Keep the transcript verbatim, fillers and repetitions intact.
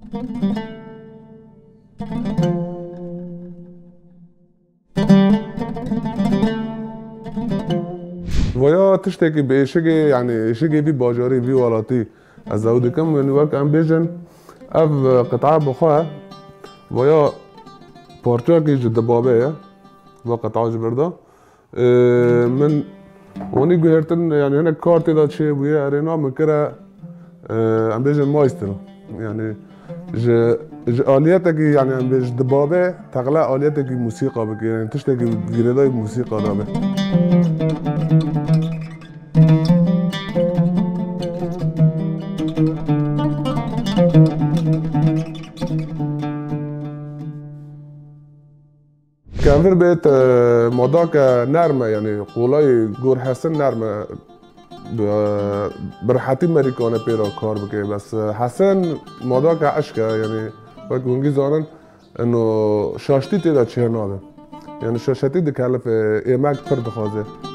ویا تشتی که به شگی یعنی شگی بی باجاری بی والاتی از او دکم و نوار که ام بیجن اف قطعه بخواه ویا پارچه که جد بابه و قطعه جبرده من ونی گوهرتن یعنی هنه کارتی دا چه بویه ارینا مکره ام بیجن مایستر یعنی ج ج آلیته که یعنی ام بیج دبابه تقلا آلیته که موسیقی بکی یعنی تشتی که گریدای موسیقی دابه کامفر بیت مادا که نرمه یعنی قولای گور حسن نرمه برحتی مریکانه پیرا کار بکه بس حسن مادا که عشقه یعنی وقت گونگی زانن انو شاشتی تیدا چهر نابه یعنی شاشتی دکالف ایمک پر دخوازه